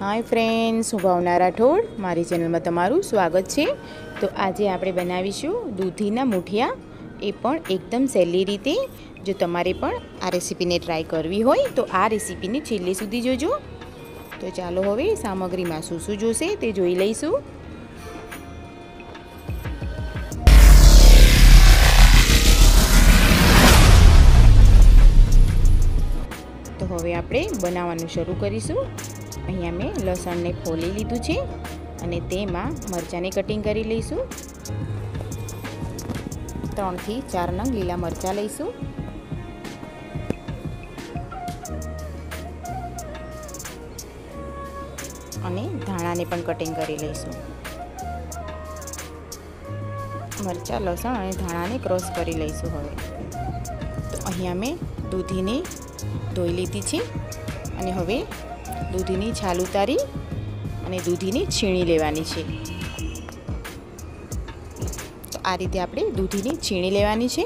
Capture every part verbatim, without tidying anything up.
Hi friends, હું ભાવના રાઠોડ મારી ચેનલમાં તમારું સ્વાગત છે। તો આજે આપણે બનાવીશું દૂધીના મૂઠિયા, એ પણ એકદમ સહેલી રીતે। જો તમારે પણ આ રેસીપીને ટ્રાય કરવી હોય તો આ રેસીપીને છેલ્લે સુધી જોજો। તો ચાલો હવે સામગ્રીમાં શું શું જોશે તે જોઈ લઈશું। તો હવે આપણે બનાવવાનું શરૂ કરીશું। અહીંયા મેં લસણને ફોલી લીધું છે અને તેમાં મરચાંને કટિંગ કરી લઈશું। ત્રણથી ચાર નંગ લીલા મરચાં લઈશું અને ધાણાને પણ કટિંગ કરી લઈશું। મરચાં, લસણ અને ધાણાને ક્રોસ કરી લઈશું। હવે તો અહીંયા મેં દૂધીને ધોઈ લીધી છે અને હવે દૂધીની છાલ ઉતારી અને દૂધીને છીણી લેવાની છે। તો આ રીતે આપણે દૂધીને છીણી લેવાની છે।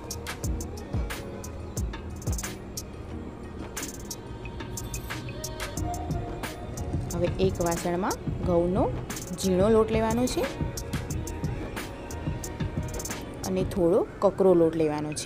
હવે એક વાસણમાં ઘઉંનો ઝીણો લોટ લેવાનો છે અને થોડો કકરો લોટ લેવાનો છે।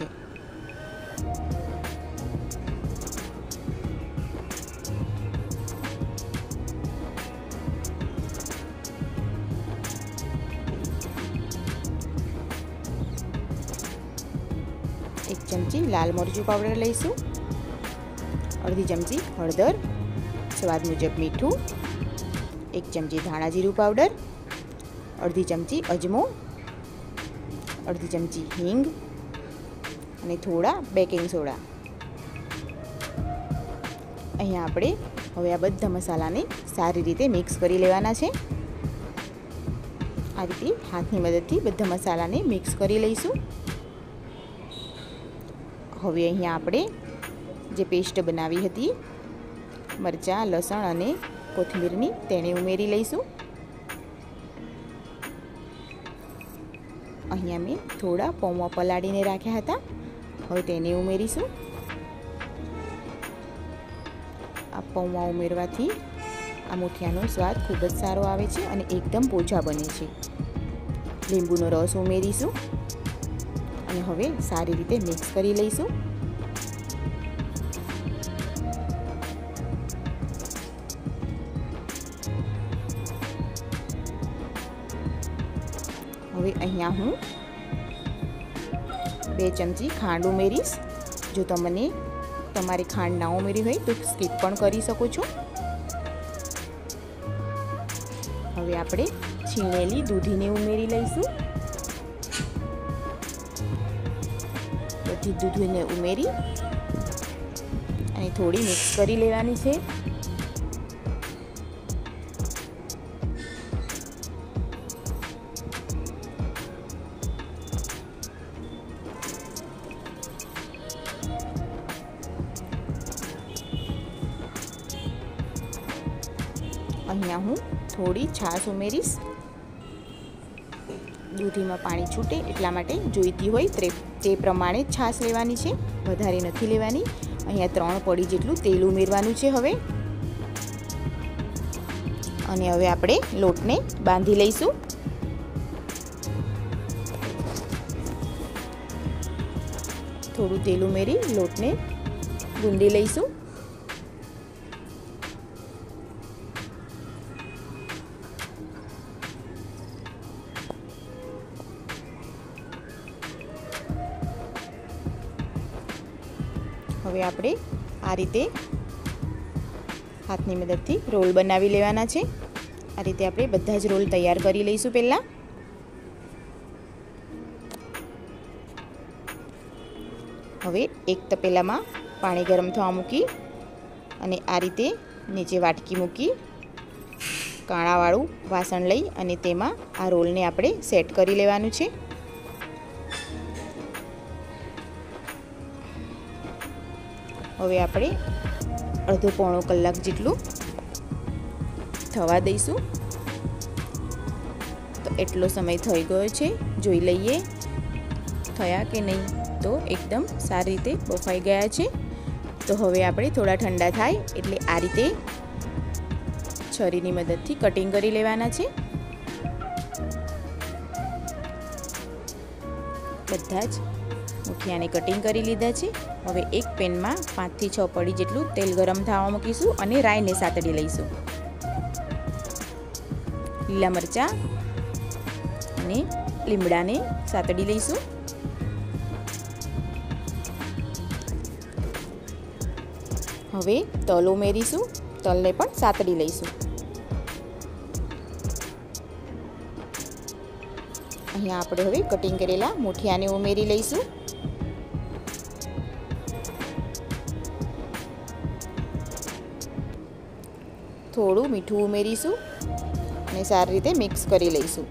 एक चमची लाल मरचू पाउडर लईशू, अर्धी चमची हळदर, स्वाद मुजब मीठू, एक चमची धाणा जीरू पाउडर, अर्धी चमची अजमो, अर्धी चमची हींग અને થોડા બેકિંગ સોડા। અહીંયા આપણે હવે આ બધા મસાલાને સારી રીતે મિક્સ કરી લેવાના છે। આ રીતે હાથની મદદથી બધા મસાલાને મિક્સ કરી લઈશું। હવે અહીંયા આપણે જે પેસ્ટ બનાવી હતી મરચાં, લસણ અને કોથમીરની, તેને ઉમેરી લઈશું। અહીંયા મેં થોડા પૌવા પલાળીને રાખ્યા હતા, હવે તેને ઉમેરીશું। આ પૌવા ઉમેરવાથી આ મૂઠિયાનો સ્વાદ ખૂબ જ સારો આવે છે અને એકદમ પોચા બને છે। લીંબુનો રસ ઉમેરીશું અને હવે સારી રીતે મિક્સ કરી લઈશું। હવે અહીંયા હું બે ચમચી ખાંડ ઉમેરીશ। જો તમને તમારે ખાંડ ના ઉમેરી હોય તો સ્કીપ પણ કરી શકો છો। હવે આપણે છીણેલી દૂધીને ઉમેરી લઈશું। બધી દૂધીને ઉમેરી અને થોડી મિક્સ કરી લેવાની છે। અહીંયા હું થોડી છાશ ઉમેરીશ। દૂધીમાં પાણી છૂટે એટલા માટે જોઈતી હોય તે પ્રમાણે છાશ લેવાની છે, વધારે નથી લેવાની। અહીંયા ત્રણ પડી જેટલું તેલ ઉમેરવાનું છે હવે। અને હવે આપણે લોટને બાંધી લઈશું। થોડું તેલ ઉમેરી લોટને ગૂંદી લઈશું। હવે આપણે આ રીતે હાથની મદદથી રોલ બનાવી લેવાના છે। આ રીતે આપણે બધા જ રોલ તૈયાર કરી લઈશું પહેલાં। હવે એક તપેલામાં પાણી ગરમ થવા મૂકી અને આ રીતે નીચે વાટકી મૂકી કાણાવાળું વાસણ લઈ અને તેમાં આ રોલને આપણે સેટ કરી લેવાનું છે। હવે આપણે અડધો પોણો કલાક જેટલું થવા દઈશું। તો એટલો સમય થઈ ગયો છે, જોઈ લઈએ થયા કે નહીં। તો એકદમ સારી રીતે બફાઈ ગયા છે। તો હવે આપણે થોડા ઠંડા થાય એટલે આ રીતે છરીની મદદથી કટિંગ કરી લેવાના છે। બધા જ મુઠિયાને કટિંગ કરી લીધા છે। હવે એક પેનમાં પાંચથી છ પડી જેટલું તેલ ગરમ થવા મૂકીશું અને રાઈને સાતડી લઈશું। લીલા મરચાં અને લીમડાને સાતડી લઈશું। હવે તલ ઉમેરીશું, તલને પણ સાતડી લઈશું। અહીંયા આપણે હવે કટિંગ કરેલા મુઠિયાને ઉમેરી લઈશું। થોડું મીઠું ઉમેરીશું અને સારી રીતે મિક્સ કરી લઈશું।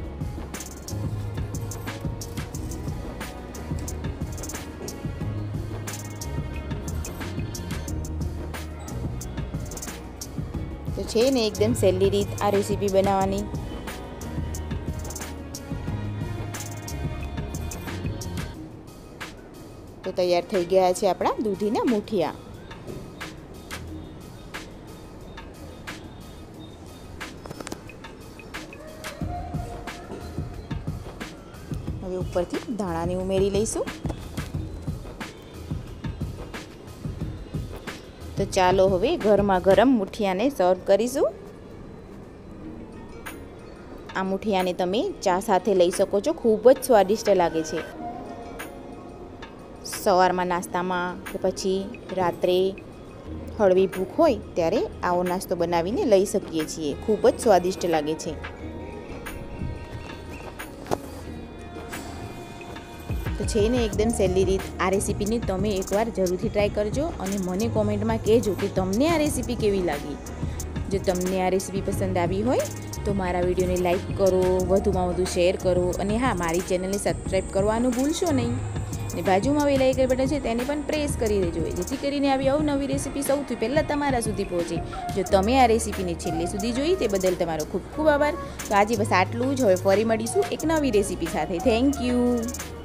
તો છે ને એકદમ સહેલી રીત આ રેસીપી બનાવવાની। તો તૈયાર થઈ ગયા છે આપણા દૂધીના મુઠિયા। હવે ઉપરથી ધાણાને ઉમેરી લઈશું। તો ચાલો હવે ગરમા ગરમ મુઠિયાને સર્વ કરીશું। આ મુઠિયાને તમે ચા સાથે લઈ શકો છો, ખૂબ જ સ્વાદિષ્ટ લાગે છે। સવારમાં નાસ્તામાં કે પછી રાત્રે હળવી ભૂખ હોય ત્યારે આવો નાસ્તો બનાવીને લઈ શકીએ છીએ, ખૂબ જ સ્વાદિષ્ટ લાગે છે। તો છે ને એકદમ સહેલી રીત આ રેસીપીની તમે એકવાર જરૂરથી ટ્રાય કરજો અને મને કોમેન્ટમાં કહેજો કે તમને આ રેસીપી કેવી લાગી। જો તમને આ રેસીપી પસંદ આવી હોય તો મારા વિડીયોને લાઈક કરો, વધુમાં વધુ શેર કરો અને હા, મારી ચેનલને સબસ્ક્રાઈબ કરવાનું ભૂલશો નહીં। ને બાજુમાં બેલ આઇકન બટન છે તેને પણ પ્રેસ કરી દેજો, જેથી કરીને આવી અવનવી રેસીપી સૌથી પહેલાં તમારા સુધી પહોંચે। જો તમે આ રેસીપીને છેલ્લે સુધી જોઈ તે બદલ તમારો ખૂબ ખૂબ આભાર। તો આજે બસ આટલું જ, હવે ફરી મળીશું એક નવી રેસીપી સાથે। Thank you.